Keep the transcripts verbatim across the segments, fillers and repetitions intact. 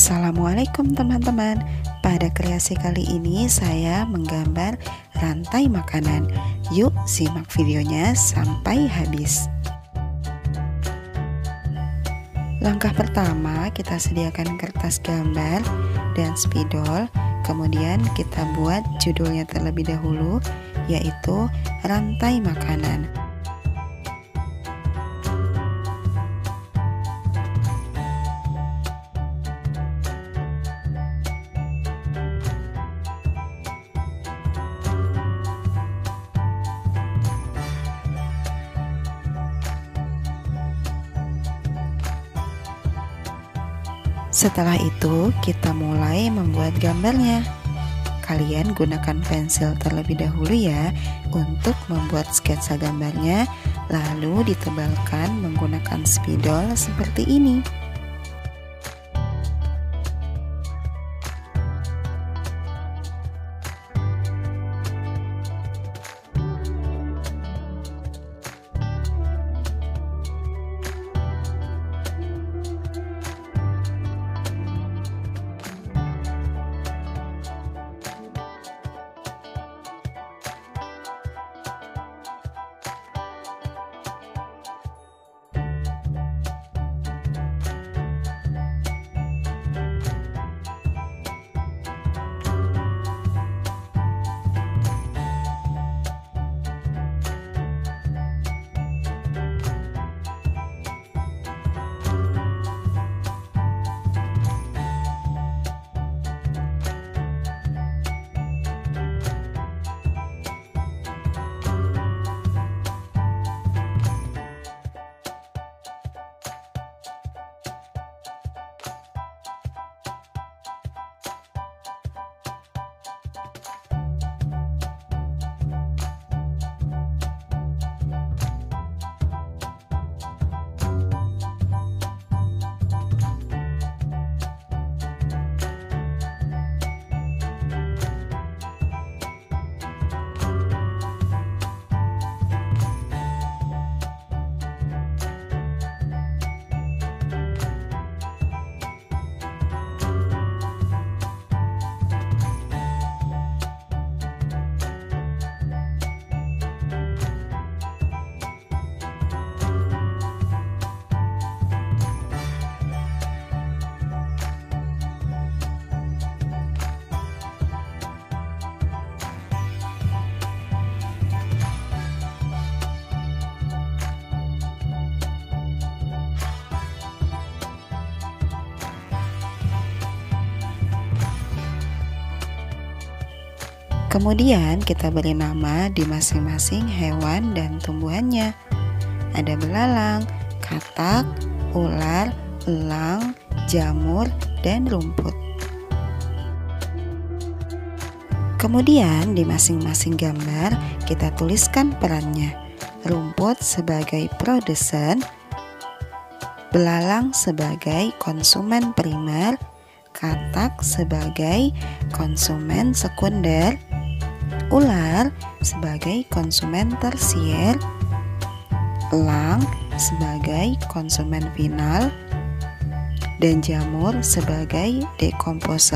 Assalamualaikum teman-teman. Pada kreasi kali ini saya menggambar rantai makanan. Yuk simak videonya sampai habis. Langkah pertama, kita sediakan kertas gambar dan spidol. Kemudian kita buat judulnya terlebih dahulu, yaitu rantai makanan. Setelah itu, kita mulai membuat gambarnya. Kalian gunakan pensil terlebih dahulu ya untuk membuat sketsa gambarnya, lalu ditebalkan menggunakan spidol seperti ini. Kemudian kita beri nama di masing-masing hewan dan tumbuhannya. Ada belalang, katak, ular, elang, jamur, dan rumput. Kemudian di masing-masing gambar kita tuliskan perannya. Rumput sebagai produsen, belalang sebagai konsumen primer, katak sebagai konsumen sekunder, ular sebagai konsumen tersier, elang sebagai konsumen final, dan jamur sebagai dekomposer.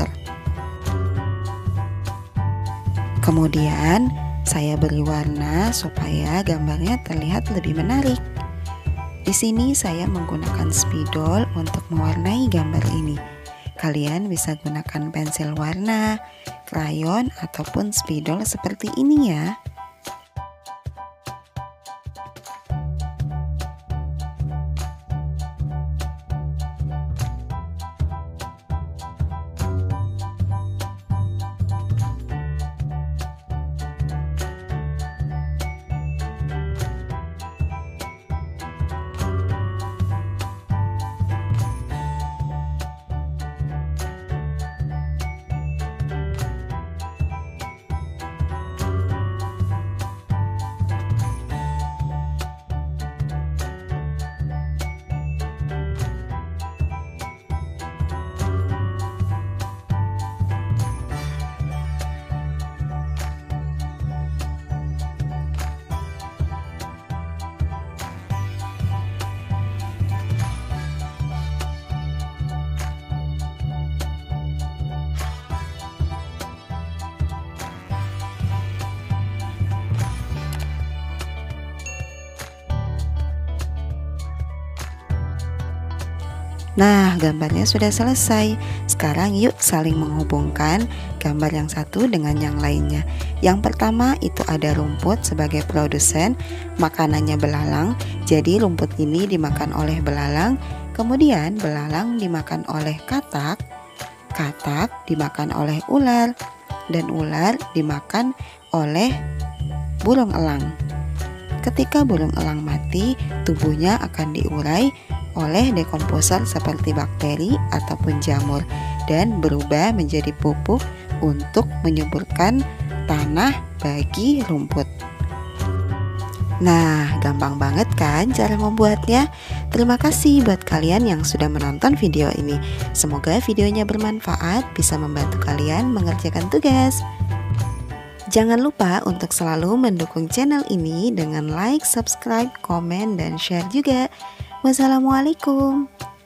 Kemudian saya beri warna supaya gambarnya terlihat lebih menarik. Di sini saya menggunakan spidol untuk mewarnai gambar ini. Kalian bisa gunakan pensil warna, krayon, ataupun spidol seperti ini ya. Nah, gambarnya sudah selesai. Sekarang yuk saling menghubungkan gambar yang satu dengan yang lainnya. Yang pertama itu ada rumput sebagai produsen, makanannya belalang. Jadi rumput ini dimakan oleh belalang. Kemudian belalang dimakan oleh katak, katak dimakan oleh ular, dan ular dimakan oleh burung elang. Ketika burung elang mati, tubuhnya akan diurai oleh dekomposer seperti bakteri ataupun jamur dan berubah menjadi pupuk untuk menyuburkan tanah bagi rumput. Nah, gampang banget kan cara membuatnya? Terima kasih buat kalian yang sudah menonton video ini. Semoga videonya bermanfaat, bisa membantu kalian mengerjakan tugas. Jangan lupa untuk selalu mendukung channel ini dengan like, subscribe, komen, dan share juga. Wassalamualaikum.